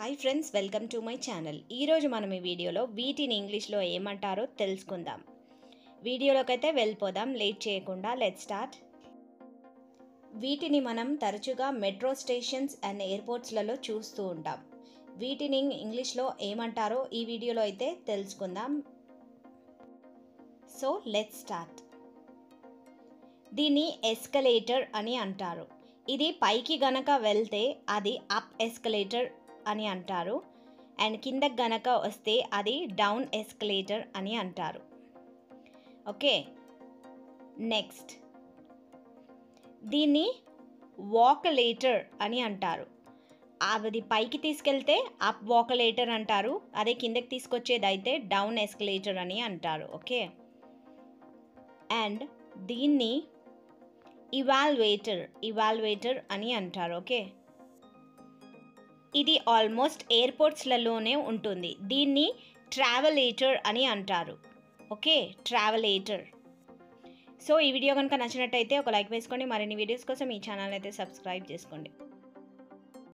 Hi friends, welcome to my channel. ఈరోజు మనం ఈ వీడియోలో వీటిని ఇంగ్లీష్లో ఏమంటారో తెలుసుకుందాం. వీడియోలోకి అయితే వెళ్ళిపోదాం. లేట్ చేయకుండా లెట్స్ స్టార్ట్. వీటిని మనం తరచుగా మెట్రో స్టేషన్స్ అండ్ ఎయిర్పోర్ట్స్లలో చూస్తూ ఉంటాం. వీటిని ఇంగ్లీష్లో ఏమంటారో ఈ వీడియోలో అయితే తెలుసుకుందాం. So let's start. దీన్ని ఎస్కలేటర్ అని అంటారు. ఇది పైకి గనక వెళ్తే అది అప్ ఎస్కలేటర్ అని అంటారు, అండ్ కిందకి గనక వస్తే అది డౌన్ ఎస్కలేటర్ అని అంటారు. ఓకే, నెక్స్ట్ దీన్ని వాకలేటర్ అని అంటారు. అది పైకి తీసుకెళ్తే అప్ వాకలేటర్ అంటారు, అదే కిందకి తీసుకొచ్చేది అయితే డౌన్ ఎస్కలేటర్ అని అంటారు. ఓకే, అండ్ దీన్ని ఇవాల్వేటర్ అని అంటారు. ఓకే, ఇది ఆల్మోస్ట్ ఎయిర్పోర్ట్స్లలోనే ఉంటుంది. దీన్ని ట్రావెలేటర్ అని అంటారు. Okay, travelator. సో ఈ వీడియో కనుక నచ్చినట్టయితే ఒక లైక్ వేసుకోండి. మరిన్ని వీడియోస్ కోసం ఈ ఛానల్ అయితే సబ్స్క్రైబ్ చేసుకోండి.